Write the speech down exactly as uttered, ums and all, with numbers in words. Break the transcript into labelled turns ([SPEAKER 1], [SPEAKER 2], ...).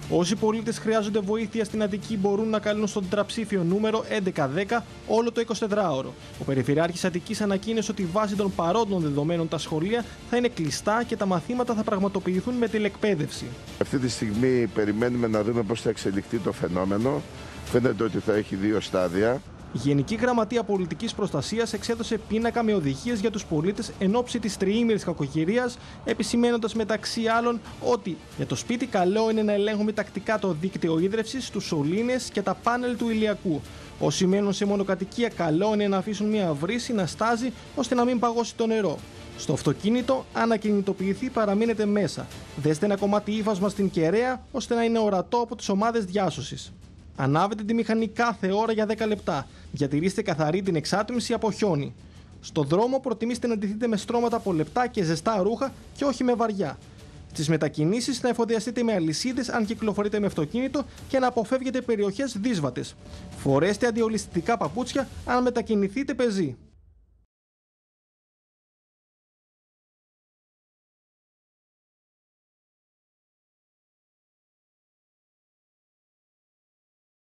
[SPEAKER 1] Όσοι πολίτες χρειάζονται βοήθεια στην Αττική μπορούν να καλούν στο τετραψήφιο νούμερο έντεκα δέκα όλο το εικοσιτετράωρο. Ο Περιφερειάρχης Αττικής ανακοίνωσε ότι βάσει των παρόντων δεδομένων τα σχολεία θα είναι κλειστά και τα μαθήματα θα πραγματοποιηθούν με τηλεκπαίδευση.
[SPEAKER 2] Αυτή τη στιγμή περιμένουμε να δούμε πώς θα εξελιχθεί το φαινόμενο. Φαίνεται ότι θα έχει δύο στάδια.
[SPEAKER 1] Η Γενική Γραμματεία Πολιτικής Προστασίας εξέδωσε πίνακα με οδηγίες για τους πολίτες εν ώψη της τριήμερης κακοκαιρίας, επισημαίνοντας μεταξύ άλλων ότι για το σπίτι καλό είναι να ελέγχουμε τακτικά το δίκτυο ίδρευσης, τους σωλήνες και τα πάνελ του ηλιακού. Όσοι μένουν σε μονοκατοικία, καλό είναι να αφήσουν μια βρύση να στάζει ώστε να μην παγώσει το νερό. Στο αυτοκίνητο, αν ακινητοποιηθεί, παραμείνετε μέσα. Δέστε ένα κομμάτι ύφασμα στην κεραία ώστε να είναι ορατό από τις ομάδες διάσωσης. Ανάβετε τη μηχανή κάθε ώρα για δέκα λεπτά. Διατηρήστε καθαρή την εξάτμιση από χιόνι. Στο δρόμο προτιμήστε να ντυθείτε με στρώματα από λεπτά και ζεστά ρούχα και όχι με βαριά. Στις μετακινήσεις να εφοδιαστείτε με αλυσίδες αν κυκλοφορείτε με αυτοκίνητο και να αποφεύγετε περιοχές δύσβατες. Φορέστε αντιολισθητικά παπούτσια αν μετακινηθείτε πεζοί.